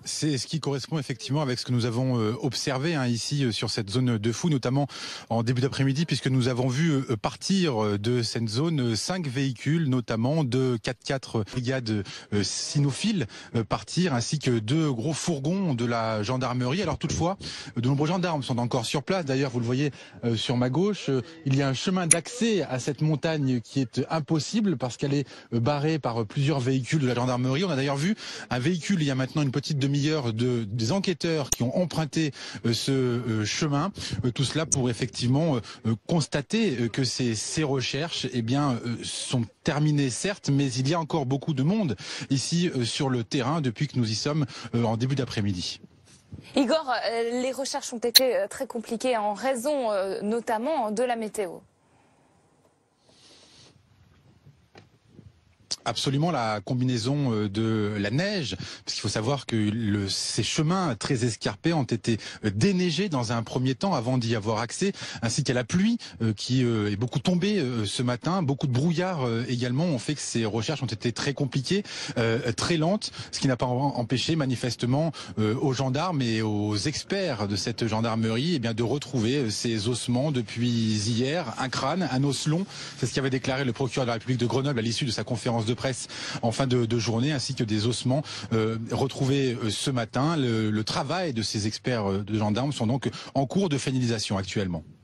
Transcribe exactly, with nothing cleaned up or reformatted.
C'est ce qui correspond effectivement avec ce que nous avons observé hein, ici sur cette zone de Fous, notamment en début d'après-midi, puisque nous avons vu partir de cette zone cinq véhicules, notamment de quatre-quatre brigades cynophiles partir, ainsi que deux gros fourgons de la gendarmerie. Alors toutefois, de nombreux gendarmes sont encore sur place. D'ailleurs, vous le voyez sur ma gauche, il y a un chemin d'accès à cette montagne qui est impossible parce qu'elle est barrée par plusieurs véhicules de la gendarmerie. On a d'ailleurs vu un véhicule il y a maintenant une petite demi-heure de des enquêteurs qui ont emprunté euh, ce euh, chemin. Euh, tout cela pour effectivement euh, constater que ces, ces recherches eh bien, euh, sont terminées certes, mais il y a encore beaucoup de monde ici euh, sur le terrain depuis que nous y sommes euh, en début d'après-midi. Igor, euh, les recherches ont été euh, très compliquées en raison euh, notamment de la météo. Absolument, la combinaison de la neige, parce qu'il faut savoir que le, ces chemins très escarpés ont été déneigés dans un premier temps avant d'y avoir accès, ainsi qu'à la pluie euh, qui euh, est beaucoup tombée euh, ce matin. Beaucoup de brouillard euh, également ont fait que ces recherches ont été très compliquées, euh, très lentes, ce qui n'a pas empêché manifestement euh, aux gendarmes et aux experts de cette gendarmerie eh bien, de retrouver ces ossements depuis hier. Un crâne, un os long, c'est ce qu'avait déclaré le procureur de la République de Grenoble à l'issue de sa conférence de presse en fin de, de journée, ainsi que des ossements euh, retrouvés euh, ce matin. Le, le travail de ces experts euh, de gendarmes sont donc en cours de finalisation actuellement.